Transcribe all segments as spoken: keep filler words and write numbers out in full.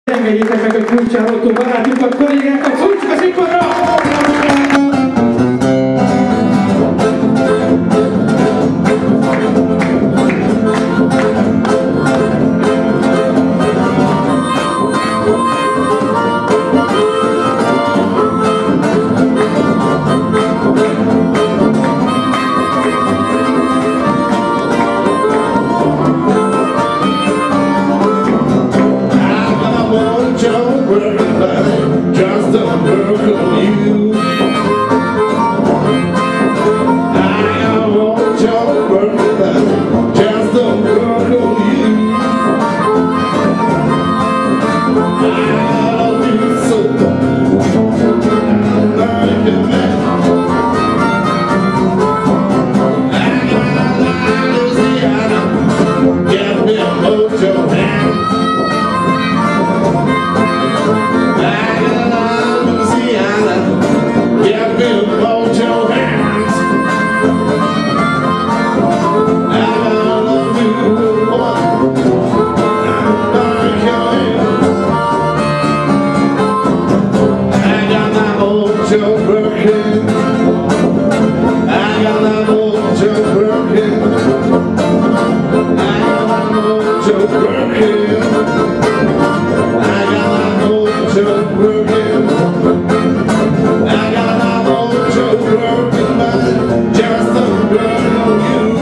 Engedjétek meg, hogy kulcsároltó barátunkat, kollégákat szólítsuk a színpadra! Just a work of you. I want your birthday. Just a work of you. I love you so. Like a man. I got a Louisiana. Get me a mojo hand. Get me a mojo hands. I love you, boy. I'm like you. I got that mojo working. I got that mojo working. I got that mojo working. I got that mojo working. I got my mojo working, but just a girl on you.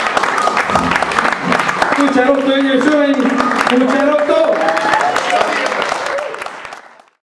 Kulcsároltó, hölgyeim és uraim! Kulcsároltó!